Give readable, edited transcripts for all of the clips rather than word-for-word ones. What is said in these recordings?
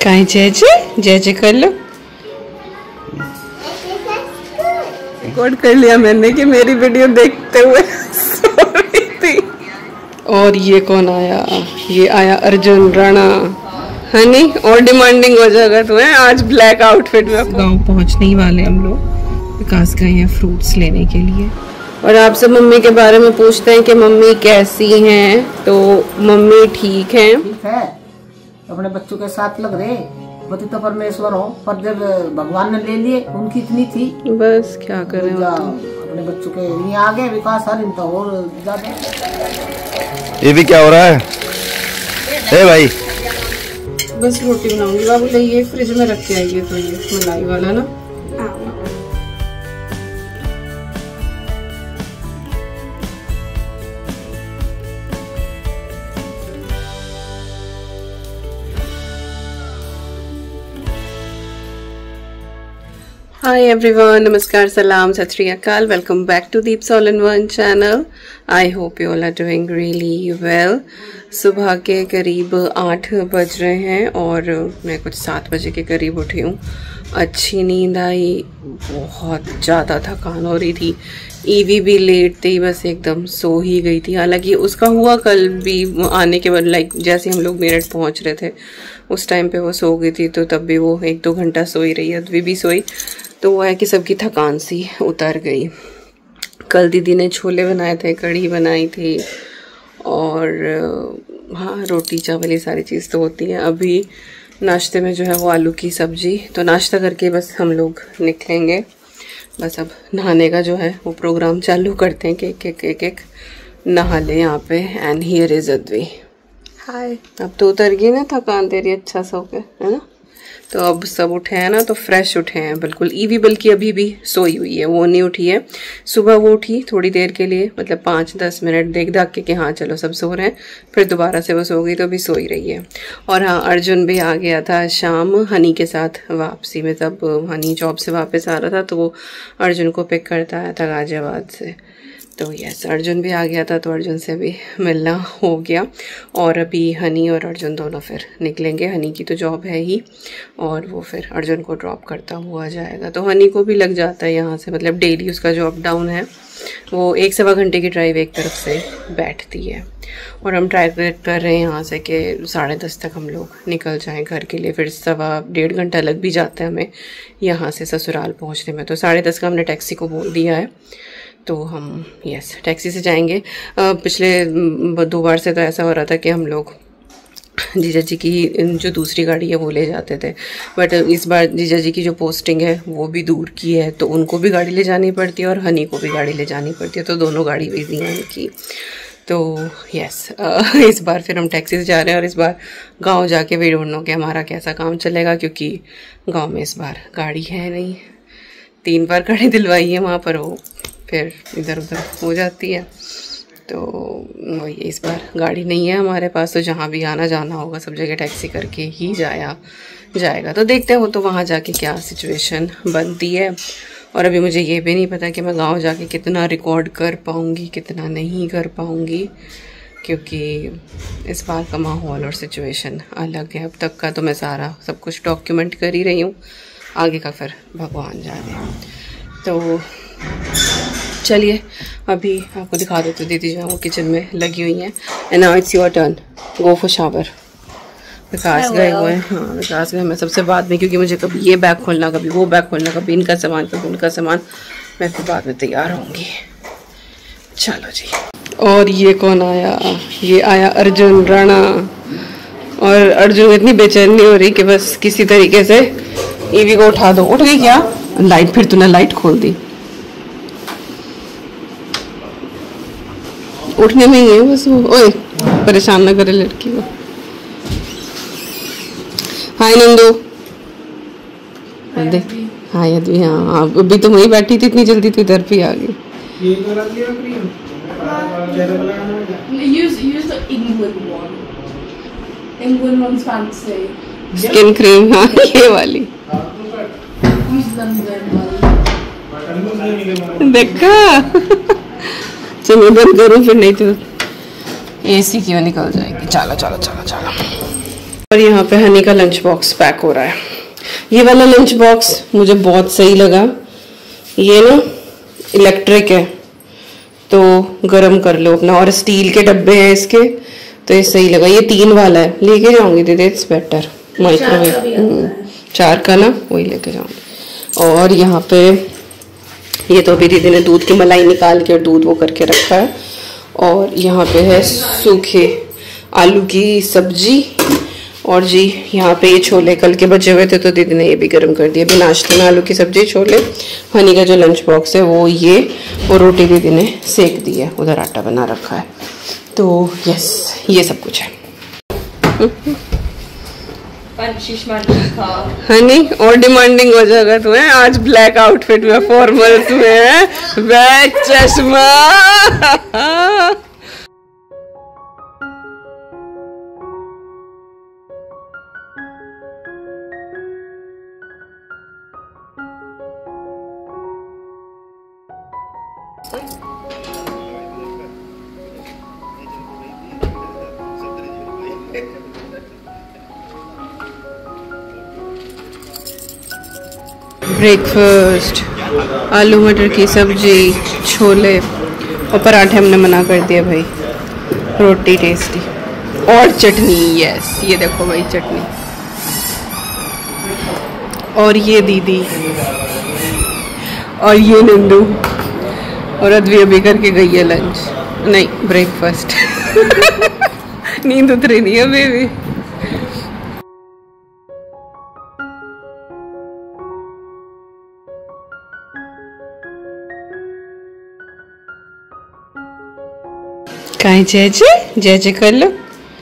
कहीं जय जय कर लो। रिकॉर्ड कर लिया मैंने कि मेरी वीडियो देखते हुए सो रही थी। और ये कौन आया? ये आया अर्जुन राणा। हनी और डिमांडिंग हो जाएगा तुम्हें आज ब्लैक आउटफिट में। गांव पहुंचने ही वाले हम लोग, विकास गए हैं फ्रूट्स लेने के लिए। और आपसे मम्मी के बारे में पूछते हैं कि मम्मी कैसी हैं, तो मम्मी ठीक हैं। ठीक है, अपने बच्चों के साथ लग रहे, पति तो परमेश्वर हो, पर जब भगवान ने ले लिए उनकी इतनी थी, बस क्या करें। अपने बच्चों के ये आगे विकास हर इनका और ज्यादा। ये भी क्या हो रहा है? ए भाई, बस रोटी बनाऊंगी बाबू, ये फ्रिज में रख के आइए तो ये मलाई वाला ना। हाय एवरीवन, नमस्कार, सलाम, Sat Sri Akal. Welcome back to Deeps all in one channel. I hope you all are doing really well. सुबह के करीब 8 बज रहे हैं और मैं कुछ 7 बजे के करीब उठी हूँ। अच्छी नींद आई, बहुत ज़्यादा थकान हो रही थी। ईवी भी लेट थी, बस एकदम सो ही गई थी। हालांकि उसका हुआ कल भी आने के बाद, लाइक जैसे हम लोग मेरठ पहुँच रहे थे उस टाइम पे वो सो गई थी, तो तब भी वो 1-2 घंटा सोई रही है। अद्वी भी सोई, तो वो है कि सबकी थकान सी उतर गई। कल दीदी ने छोले बनाए थे, कढ़ी बनाई थी और हाँ रोटी चावल ये सारी चीज़ तो होती है। अभी नाश्ते में जो है वो आलू की सब्जी। तो नाश्ता करके बस हम लोग निकलेंगे। बस अब नहाने का जो है वो प्रोग्राम चालू करते हैं कि एक नहा ले यहाँ पे। And here is Advi. Hi, अब तो उतर गई ना थकान तेरी अच्छा सो के, है ना? तो अब सब उठे हैं ना, तो फ्रेश उठे हैं बिल्कुल। ईवी बल्कि अभी भी सोई हुई है, वो नहीं उठी है। सुबह वो उठी थोड़ी देर के लिए, मतलब 5-10 मिनट देख दाख के कि हाँ चलो सब सो रहे हैं, फिर दोबारा से वो सो गई, तो अभी सोई रही है। और हाँ, अर्जुन भी आ गया था शाम हनी के साथ वापसी में। तब हनी जॉब से वापस आ रहा था तो वो अर्जुन को पिक करता आया था गाजियाबाद से। तो यस, अर्जुन भी आ गया था, तो अर्जुन से भी मिलना हो गया। और अभी हनी और अर्जुन दोनों फिर निकलेंगे। हनी की तो जॉब है ही, और वो फिर अर्जुन को ड्रॉप करता हुआ जाएगा। तो हनी को भी लग जाता है यहाँ से, मतलब डेली उसका जो अप डाउन है वो 1-1.25 घंटे की ड्राइव एक तरफ से बैठती है। और हम ट्राई कर रहे हैं यहाँ से कि 10:30 तक हम लोग निकल जाएं घर के लिए। फिर 1.25-1.5 घंटा लग भी जाता है हमें यहाँ से ससुराल पहुँचने में। तो 10:30 का हमने टैक्सी को बोल दिया है, तो हम यस टैक्सी से जाएंगे। पिछले 2 बार से तो ऐसा हो रहा था कि हम लोग जीजा जी की जो दूसरी गाड़ी है वो ले जाते थे, बट इस बार जीजा जी की जो पोस्टिंग है वो भी दूर की है, तो उनको भी गाड़ी ले जानी पड़ती है और हनी को भी गाड़ी ले जानी पड़ती है, तो दोनों गाड़ी भेजी है उनकी। तो यस इस बार फिर हम टैक्सी से जा रहे हैं। और इस बार गांव जाके वे ढूंढना कि हमारा कैसा काम चलेगा, क्योंकि गाँव में इस बार गाड़ी है नहीं। 3 बार गाड़ी दिलवाई है वहाँ पर, वो फिर इधर उधर हो जाती है, तो वही इस बार गाड़ी नहीं है हमारे पास। तो जहाँ भी आना जाना होगा सब जगह टैक्सी करके ही जाएगा। तो देखते हो तो वहाँ जाके क्या सिचुएशन बनती है। और अभी मुझे ये भी नहीं पता कि मैं गांव जाके कितना रिकॉर्ड कर पाऊँगी, कितना नहीं कर पाऊँगी, क्योंकि इस बार का माहौल और सिचुएशन अलग है। अब तक का तो मैं सारा सब कुछ डॉक्यूमेंट कर ही रही हूँ, आगे का फिर भगवान जाने। तो चलिए अभी आपको दिखा देते। दीदी जो है वो किचन में लगी हुई हैं। And now it's your turn, go for shower. Vikas गए हुए हैं। हाँ, विकास गए। मैं सबसे बाद में, क्योंकि मुझे कभी ये बैग खोलना, कभी वो बैग खोलना, कभी इनका सामान, कभी उनका सामान, मैं फिर बाद में तैयार होंगी। चलो जी। और ये कौन आया? ये आया अर्जुन राणा। और अर्जुन इतनी बेचैनी नहीं हो रही कि बस किसी तरीके से ईवी को उठा दो। उठ गई क्या? लाइट, फिर तूने लाइट खोल दी। उठने में ही है बस वो। ओए, परेशान ना करे लड़की को। हाय नंदू। देख, हाय अद्वी। हाँ, अभी तो वहीं बैठी थी, इतनी जल्दी तो इधर भी आ गई। स्किन क्रीम, हाँ ये वाली देखा। चलो बंद करूँ, फिर नहीं तो एसी क्यों निकल जाएगी। चलो चलो चलो चलो। और यहाँ पे हनी का लंच बॉक्स पैक हो रहा है। ये वाला लंच बॉक्स मुझे बहुत सही लगा। ये ना इलेक्ट्रिक है तो गरम कर लो अपना, और स्टील के डब्बे हैं इसके, तो ये सही लगा। ये 3 वाला है, लेके जाऊंगी दीदी, इट्स बेटर। माइक्रोवेव 4 का ना, वही लेके जाऊंगी। और यहाँ पे ये तो अभी दीदी ने दूध की मलाई निकाल के और दूध वो करके रखा है। और यहाँ पे है सूखे आलू की सब्जी, और जी यहाँ पे ये छोले कल के बचे हुए थे तो दीदी ने ये भी गर्म कर दिया। अभी नाश्ते में आलू की सब्जी, छोले, हनी का जो लंच बॉक्स है वो ये, और रोटी दीदी ने सेक दी है, उधर आटा बना रखा है। तो यस, ये सब कुछ है। हनी और डिमांडिंग हो जाएगा तुम्हें। आज ब्लैक आउटफिट में, फॉर्मल्स में है, बैग, चश्मा। ब्रेकफास्ट, आलू मटर की सब्जी, छोले और पराठे हमने मना कर दिया भाई। रोटी टेस्टी और चटनी, यस ये देखो भाई चटनी। और ये दीदी और ये नंदू और अद्वी अभी करके गई है लंच, नहीं ब्रेकफास्ट। नींद उतरी नहीं है अभी भी। कहीं जय जय जय जय कर लो।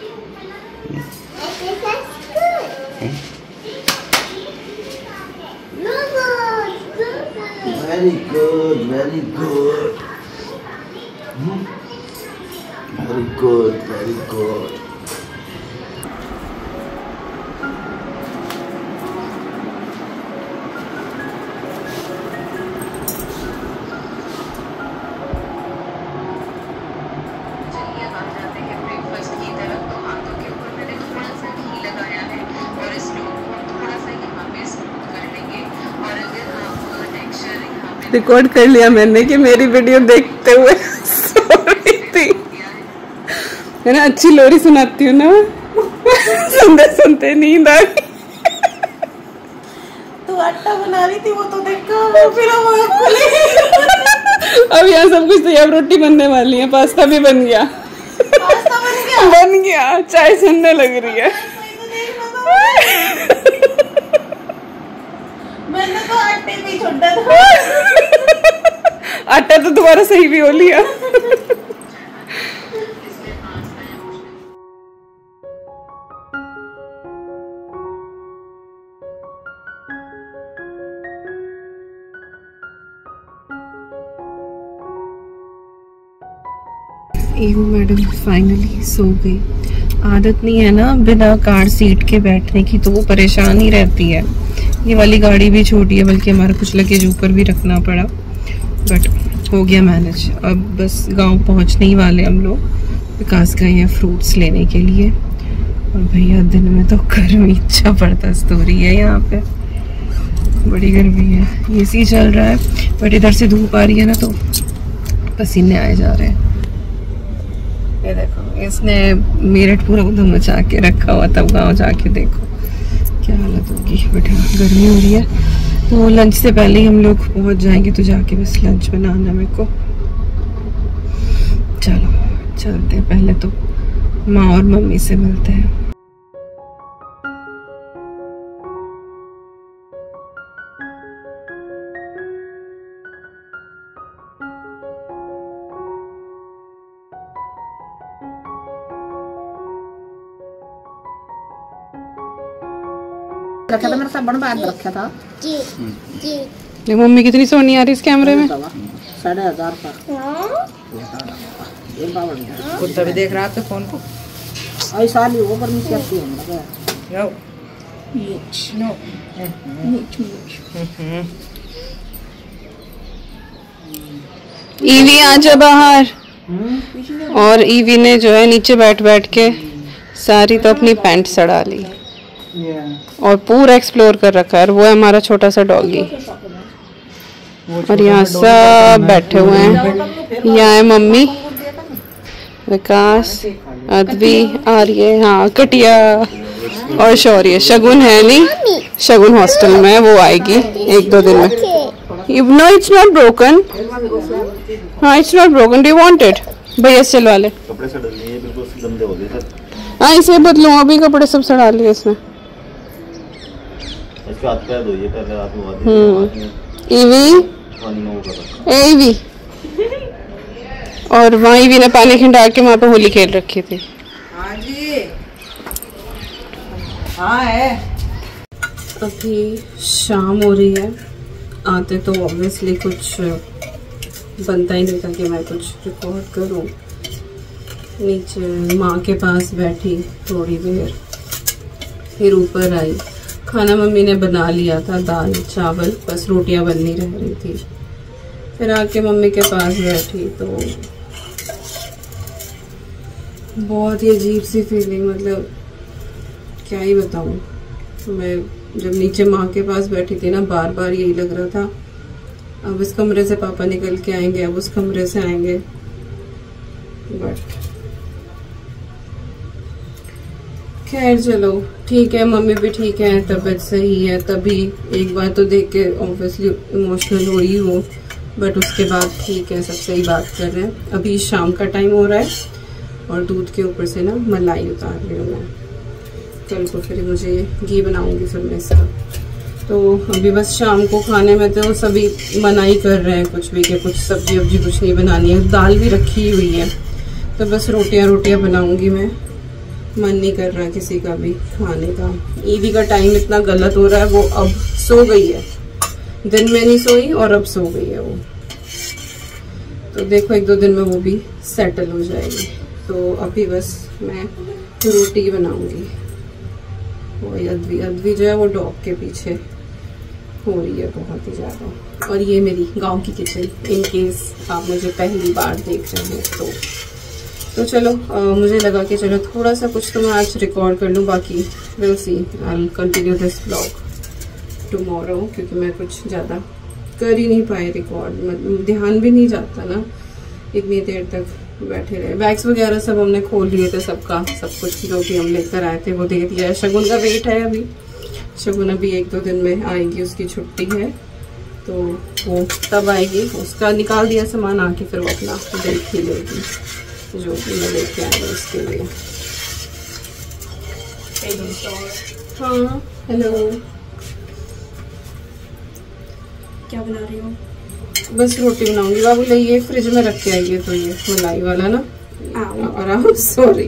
Very good, very good, very good, very good. Record कर लिया मैंने कि मेरी वीडियो देखते हुए सो रही थी, है ना। अच्छी लोरी सुनाती हूँ ना, सुनते सुनते नींद आ गई। तू आटा बना रही थी वो तो देखा, फिर अब यहाँ सब कुछ तैयार, रोटी बनने वाली है, पास्ता भी बन गया। पास्ता बन गया? बन गया, चाय सुनने लग रही है। मैंने तो आटे भी छोड़ा था। आटा तो तुम्हारा सही भी हो लिया। ईवू मैडम फाइनली सो गई। आदत नहीं है ना बिना कार सीट के बैठने की, तो वो परेशान ही रहती है। ये वाली गाड़ी भी छोटी है, बल्कि हमारा कुछ लगेज ऊपर भी रखना पड़ा, बट हो गया मैनेज। अब बस गांव पहुंचने ही वाले हम लोग। विकास गए हैं फ्रूट्स लेने के लिए, और भैया दिन में तो गर्मी जबरदस्त हो रही है, यहाँ पे बड़ी गर्मी है। एसी चल रहा है, बट इधर से धूप आ रही है ना तो पसीने आए जा रहे हैं। ये देखो, इसने मेरठ पूरा उधम मचा के रखा हुआ, तब गाँव जाके देखो क्या हालत होगी। बट गर्मी हो रही है, तो लंच से पहले ही हम लोग पहुंच जाएंगे, तो जाके बस लंच बनाना मेरे को। चलो चलते हैं, पहले तो माँ और मम्मी से मिलते हैं। रखा था मेरा साबुन बाद रखा था। ये मम्मी कितनी सोनी आ रही इस कैमरे में। 15,500 का। कुत्ता भी देख रहा है फोन को। ऐसा नहीं वो पर नीचे आती है ईवी आ जा बाहर। और ईवी ने जो है नीचे बैठ बैठ के सारी तो अपनी पैंट सड़ा ली। और पूरा एक्सप्लोर कर रखा है। और वो है हमारा छोटा सा डॉगी। और यहाँ सब बैठे हुए हैं। यहाँ है मम्मी, विकास, अद्वी, आर्य, हाँ कटिया और शौर्य। शगुन है नहीं, शगुन हॉस्टल में है, वो आएगी 1-2 दिन में। No it's not broken. हाँ it's not broken. Do you want it? भैया चलवा ले। कपड़े से डलनी है, बिल्कुल गंदे हो गए सर। हाँ इसे बदलूँ, अभी कपड़े सब सड़ा लिए इसने। इसके हाथ पैर धोइए, पहले हाथ में ईवी, ईवी। और वहाँ ईवी ने पानी खिंडा के वहाँ पे होली खेल रखी थी। हाँ जी, हाँ है। अभी शाम हो रही है। आते तो ऑब्वियसली कुछ बनता ही नहीं था कि मैं कुछ रिकॉर्ड करूं। नीचे माँ के पास बैठी थोड़ी देर, फिर ऊपर आई। खाना मम्मी ने बना लिया था, दाल चावल, बस रोटियां बननी रह रही थी। फिर आके मम्मी के पास बैठी तो बहुत ही अजीब सी फीलिंग, मतलब क्या ही बताऊं। मैं जब नीचे माँ के पास बैठी थी ना, बार बार यही लग रहा था अब इस कमरे से पापा निकल के आएंगे, अब उस कमरे से आएंगे। बट खैर चलो ठीक है, मम्मी भी ठीक है, तबीयत सही है। तभी एक बार तो देख के ऑब्वियसली इमोशनल हो ही हो, बट उसके बाद ठीक है, सब सही बात कर रहे हैं। अभी शाम का टाइम हो रहा है और दूध के ऊपर से ना मलाई उतार रही हूँ मैं। कल को फिर मुझे घी बनाऊंगी फिर मैं इसका। तो अभी बस शाम को खाने में तो सभी मनाही कर रहे हैं कुछ भी, कि कुछ सब्जी वब्जी कुछ नहीं बनानी है। दाल भी रखी हुई है, तो बस रोटियां बनाऊंगी मैं। मन नहीं कर रहा किसी का भी खाने का। ईवी का टाइम इतना गलत हो रहा है, वो अब सो गई है, दिन में नहीं सोई और अब सो गई है वो। तो देखो 1-2 दिन में वो भी सेटल हो जाएगी। तो अभी बस मैं रोटी बनाऊंगी। वही अद्वी जो है वो डॉग के पीछे हो रही है बहुत ही ज़्यादा। और ये मेरी गांव की किचन, इन केस आप मुझे पहली बार देख रहे हैं तो चलो मुझे लगा कि चलो थोड़ा सा कुछ तो मैं आज रिकॉर्ड कर लूँ। बाकी will see, I will continue this vlog tomorrow, क्योंकि मैं कुछ ज़्यादा कर ही नहीं पाए रिकॉर्ड, मतलब ध्यान भी नहीं जाता ना इतनी देर तक बैठे रहे। बैग्स वगैरह सब हमने खोल लिए थे, सबका सब कुछ जो भी हम लेकर आए थे वो दे दिया है। शगुन का वेट है अभी, शगुन अभी 1-2 दिन में आएगी, उसकी छुट्टी है तो वो तब आएगी। उसका निकाल दिया सामान, आके फिर वो अपना देख ही लेगी जो भी मैं लेके आई उसके लिए। हाँ हेलो, क्या बना रही हो? बस रोटी बनाऊंगी। बाबू ले ये फ्रिज में रख के आइए, तो ये मलाई वाला ना। आराम, सॉरी।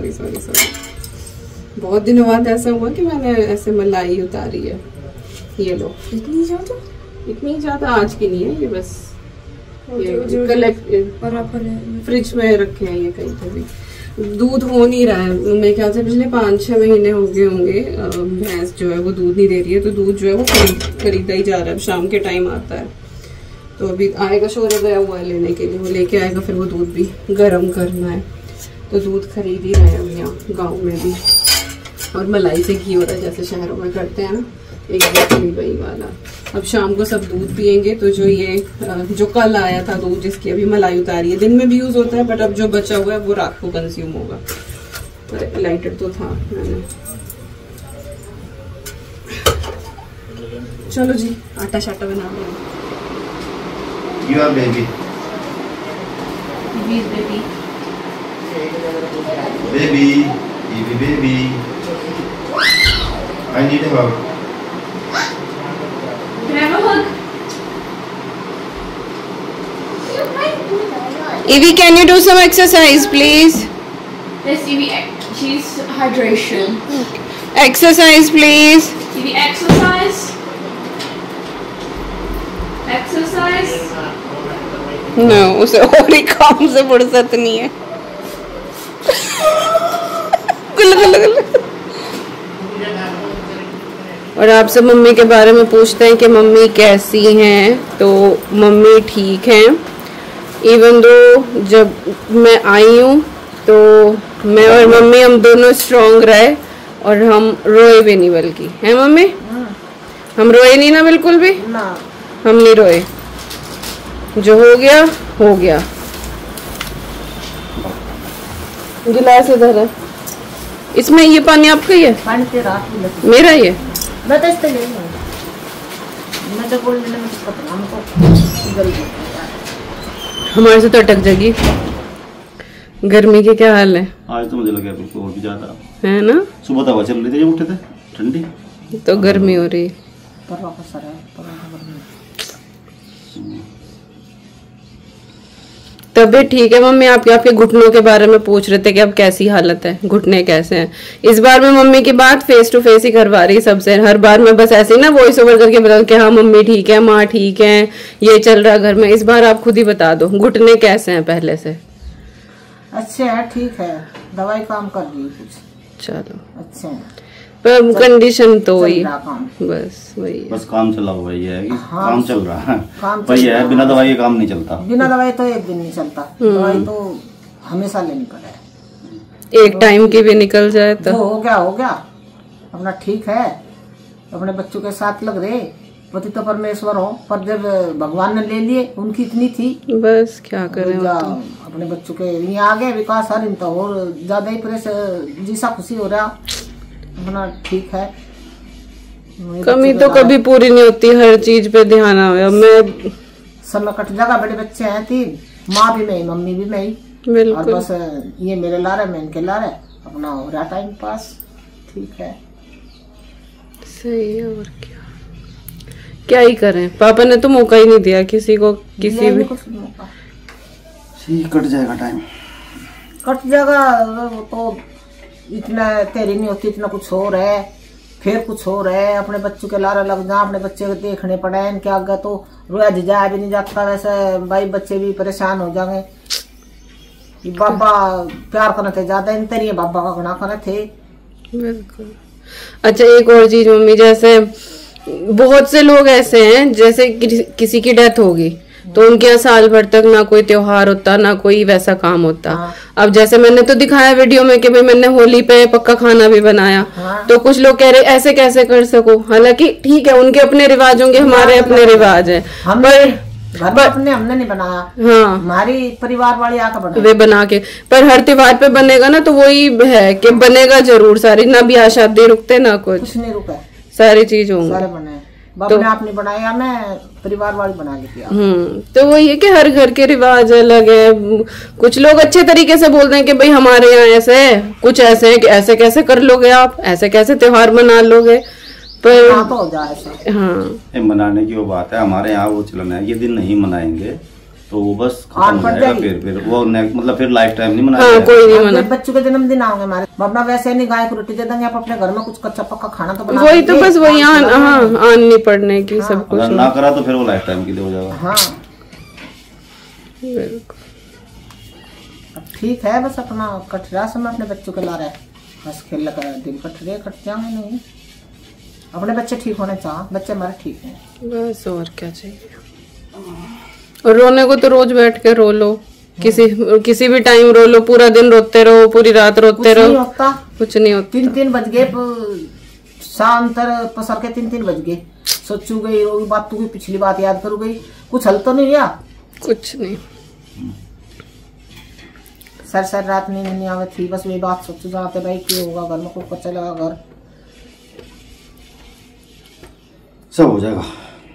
बहुत दिनों बाद ऐसा हुआ कि मैंने ऐसे मलाई उतारी है। ये लो। इतनी ज्यादा आज की नहीं है ये, बस ये कलेक्ट फ्रिज में रखे हैं ये कहीं पे भी। दूध हो नहीं रहा है मेरे ख्याल से, पिछले 5-6 महीने हो गए होंगे भैंस जो है वो दूध नहीं दे रही है। तो दूध जो है वो खरीदा ही जा रहा है। शाम के टाइम आता है तो अभी आएगा, शौर्य गया हुआ है लेने के लिए, वो लेके आएगा, फिर वो दूध भी गर्म करना है। तो दूध खरीद ही रहे हैं अब यहाँ गाँव में भी। और मलाई से घी हो रहा है जैसे शहरों में करते हैं ना, एग्जैक्टली वही वाला। अब शाम को सब दूध पियेंगे। तो जो ये जो कल आया था दूध जिसकी अभी मलाई उतारी है, दिन में भी यूज होता है, बट अब जो बचा हुआ है वो रात को कंज्यूम होगा। लाइटर तो था मैंने। चलो जी आटा शाटा बना लो। You are baby. Baby. I need a hug. Grab a hug. Evie, can you do some exercise, please? Yes, Evie, she's hydration. Exercise, please. Evie, exercise. Exercise. No, उसे और ही काम से फुर्सत नहीं है। गुल। और आप सब मम्मी के बारे में पूछते हैं कि मम्मी कैसी हैं, तो मम्मी ठीक हैं। इवन दो जब मैं आई हूँ तो मैं और मम्मी हम दोनों स्ट्रॉन्ग रहे, और हम रोए भी नहीं, बल्कि है मम्मी, हम रोए नहीं ना बिल्कुल भी ना, हम नहीं रोए, जो हो गया हो गया। गिलास इधर है, इसमें ये पानी आपका ही है? पानी तेरा मेरा ये? मैं तो इस ले मैं तो बोल लेने में पता हमको गरीब हमारे से तो अटक जाएगी। गर्मी के क्या हाल है? आज तो मुझे लगा बिल्कुल और भी ज्यादा है ना, सुबह तो हवा चल रही थी जब उठे थे, ठंडी तो गर्मी हो रही। परवा का सर है, परवा का गर्मी। तबीयत ठीक है मम्मी आपके? आपके घुटनों के बारे में पूछ रहे थे कि अब कैसी हालत है, घुटने कैसे हैं? इस बार मैं मम्मी की बात फेस टू फेस ही करवा रही सबसे। हर बार मैं बस ऐसे ही ना वॉइस ओवर करके बता कि हाँ मम्मी ठीक है, माँ ठीक है, ये चल रहा घर में। इस बार आप खुद ही बता दो घुटने कैसे हैं पहले से? अच्छे है, ठीक है, दवाई काम कर रही है कुछ। चलो अच्छे हैं, पर कंडीशन तो वही, चल रहा काम। बस वही है। बस काम चला हुआ ये है कि हाँ, काम चल रहा है, काम पर ये है बिना दवाई का काम नहीं चलता। बिना दवाई तो एक दिन नहीं चलता, दवाई तो हमेशा लेनी पड़े। एक टाइम की भी निकल जाए तो जो हो गया, अपना ठीक है, अपने बच्चों के साथ लग रहे, पति तो परमेश्वर हो, पर जब भगवान ने ले लिए उनकी इतनी थी, बस क्या करें। अपने बच्चों के यहाँ आ गए विकास हर इन तो और ज्यादा ही प्रेस जीसा खुशी हो रहा, अपना ठीक है। कमी तो कभी पूरी नहीं होती, हर चीज पे ध्यान आवे। मैं समय कट जाएगा, बड़े बच्चे हैं 3, माँ भी मैं, मम्मी भी मैं, और बिल्कुल बस ये मेरे ला रहे, मैं इनके ला रहे, अपना हो रहा टाइम पास, ठीक है, सही है। और क्या ही करें, पापा ने तो मौका ही नहीं दिया किसी को, किसी भी। कुछ मौका कट जाएगा टाइम, कट जाएगा, वो तो इतना तेरी नहीं होती, इतना कुछ हो रहा है, फिर कुछ हो रहा है, अपने बच्चों के लारा लग जा, अपने बच्चे को देखने पड़े, इनके आगे तो रोया जिजा भी नहीं जाता, वैसे भाई बच्चे भी परेशान हो जाएंगे। बाबा प्यार करने थे ज्यादा, इन तेरी बाबा का गुनाह करने थे। बिल्कुल। अच्छा एक और चीज मम्मी, जैसे बहुत से लोग ऐसे हैं, जैसे किसी की डेथ होगी तो उनके यहाँ साल भर तक ना कोई त्योहार होता, ना कोई वैसा काम होता। हाँ। अब जैसे मैंने तो दिखाया वीडियो में कि भाई मैंने होली पे पक्का खाना भी बनाया। हाँ। तो कुछ लोग कह रहे ऐसे कैसे कर सको, हालांकि ठीक है उनके अपने रिवाज होंगे, हमारे अपने रिवाज है, पर अपने हमने नहीं बनाया, हाँ हमारी परिवार वाली आकर बना, वे बना के। पर हर त्योहार पे बनेगा ना, तो वही है कि बनेगा जरूर, सारी ना ब्याह शादी रुकते ना कुछ नहीं रुका, सारी चीज होंगी। सारे बने, बाप ने आपने बनाया, मैं परिवार वाली बना के दिया। तो वही है कि हर घर के रिवाज अलग है। कुछ लोग अच्छे तरीके से बोलते हैं कि भाई हमारे यहाँ ऐसे है, कुछ ऐसे है कि ऐसे कैसे कर लोगे आप, ऐसे कैसे त्योहार मना लोगे, पर तो हो जाए ऐसा। हाँ मनाने की वो बात है, हमारे यहाँ वो चलन है, ये दिन नहीं मनाएंगे तो वो बस खत्म हो जाएगा, फिर वो मतलब फिर लाइफ टाइम नहीं मनाएंगे। हाँ, कोई नहीं मना। बच्चों के जन्मदिन आओगे हमारे, अपना वैसे नहीं गाय को रोटी दे देंगे, आप अपने घर में कुछ कच्चा पक्का खाना तो बना, वही तो बस वही आन नहीं पड़ने की सब कुछ अगर ना करा तो फिर वो लाइफ टाइम के लिए हो जाएगा। हाँ बिल्कुल ठीक है, बस अपना कट रहा समय अपने बच्चों के ला रहे, बस खेल लगा दिन कट जाएंगे, नहीं अपने बच्चे ठीक होने चाह, बच्चे हमारे ठीक हैं, बस और क्या चाहिए। और रोने को तो रोज बैठ के रो लो, किसी भी टाइम रो लो, पूरा दिन रोते रहो, पूरी रात रोते रहो, कुछ नहीं होता। 3 बज गए शाम तक पसर के 3 बज गए, सोचू गई रो बात, तू पिछली बात याद करू गई, कुछ हल तो नहीं हुआ, कुछ नहीं, सर रात नींद नहीं आवे थी, बस वही बात सोचू जाते भाई क्या होगा घर में, को कच्चा लगा घर, सब हो जाएगा,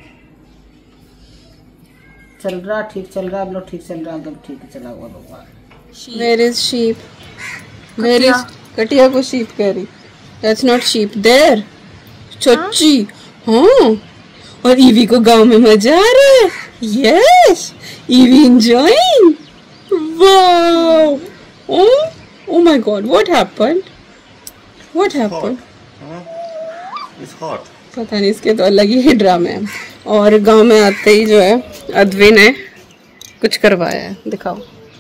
चल रहा ठीक चल रहा, अब लोग ठीक चल रहा, एकदम ठीक चला हुआ भगवान। Where is sheep? Where is कटिया को sheep कह रही, that's not sheep there, चच्ची। हाँ और ईवी को गांव में मजा आ रहा है, yes, we enjoying, wow, oh my god, what happened? It's hot. पता नहीं, इसके तो अलग ही ड्रामे हैं। और गांव में आते ही जो है अद्वी ने कुछ करवाया है, दिखाओ,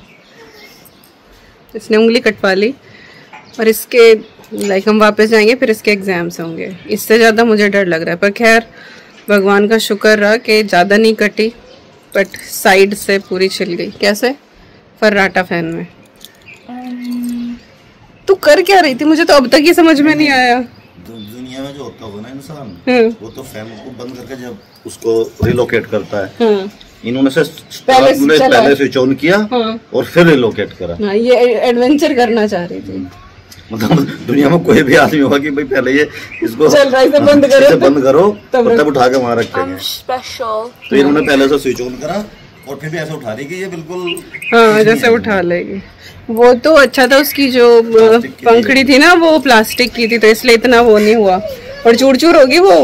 इसने उंगली कटवा ली, और इसके लाइक हम वापस जाएंगे फिर इसके एग्जाम्स होंगे, इससे ज़्यादा मुझे डर लग रहा है। पर खैर भगवान का शुक्र रहा कि ज़्यादा नहीं कटी, बट साइड से पूरी छिल गई। कैसे? फर्राटा फैन में तू कर क्या रही थी, मुझे तो अब तक ये समझ में नहीं आया। दुनिया में जो होता होगा ना इंसान, वो तो फैन को बंद करके जब उसको रिलोकेट करता है, इन्होंने से पहले स्विच ऑन किया और फिर रिलोकेट करा। ये एडवेंचर करना चाह रही थी। मतलब दुनिया में कोई भी आदमी होगा कि भाई पहले ये इसको चल रहा है बंद करो तब उठा के वहां रखेंगे। Special. तो इन्होंने पहले से स्विच ऑन करा और फिर भी ऐसे उठा रही कि ये बिल्कुल हाँ जैसे उठा लेगी। वो तो अच्छा था, उसकी जो पंखड़ी थी ना वो प्लास्टिक की थी, तो इसलिए इतना वो नहीं हुआ, और चूर चूर होगी। वो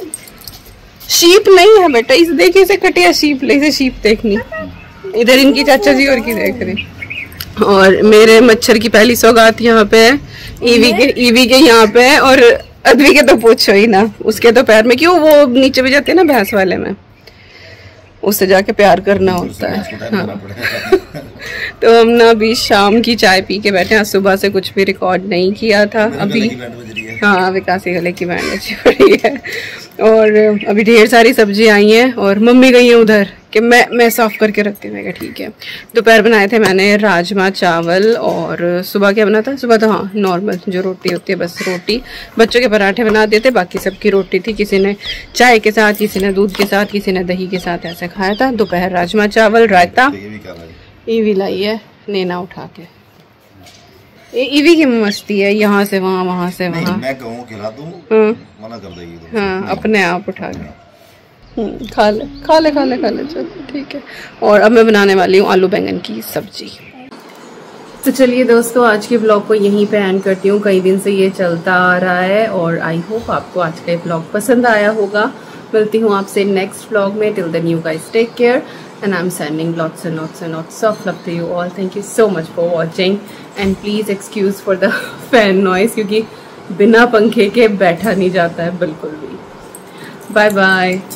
शीप नहीं है बेटा, इस देखिए इसे कटिया शीप, इसे शीप देखनी। इधर इनकी चाचा जी और की देख रही। और मेरे मच्छर की पहली सौगात यहाँ पे है, ईवी के यहाँ पे है, और अद्वी के तो पूछो ही ना, उसके तो पैर में क्यों वो नीचे भी जाते हैं ना भैंस वाले में, उससे जाके प्यार करना होता है। हाँ। तो हम ना अभी शाम की चाय पी के बैठे हैं, सुबह से कुछ भी रिकॉर्ड नहीं किया था अभी। हाँ विकासी गले की बैंड अच्छी पड़ी है। और अभी ढेर सारी सब्जी आई हैं और मम्मी गई है उधर कि मैं साफ करके रखती हूँ। मैं ठीक है। दोपहर बनाए थे मैंने राजमा चावल, और सुबह क्या बना था? सुबह तो हाँ नॉर्मल जो रोटी होती है बस रोटी। बच्चों के पराठे बना देते, बाकी सबकी रोटी थी। किसी ने चाय के साथ, किसी ने दूध के साथ, किसी ने दही के साथ ऐसे खाया था। दोपहर राजमा चावल, रायता। ईवी लाई है नैना उठा के। ईवी की मस्ती है, यहाँ से वहाँ, वहाँ से वहाँ। मैं कहूँ खिला दूँ, मना कर देगी। हाँ अपने आप उठा के खा ले चल ठीक है। और अब मैं बनाने वाली हूँ आलू बैंगन की सब्जी। तो चलिए दोस्तों आज के ब्लॉग को यहीं पे एंड करती हूँ। कई दिन से ये चलता आ रहा है और आई होप आपको आज का ब्लॉग पसंद आया होगा। मिलती हूँ आपसे नेक्स्ट ब्लॉग में। Till then you guys take care and I'm sending lots and lots and lots of love to you all. Thank you so much for watching and please excuse for the fan noise क्योंकि बिना पंखे के बैठा नहीं जाता है बिल्कुल भी। Bye bye.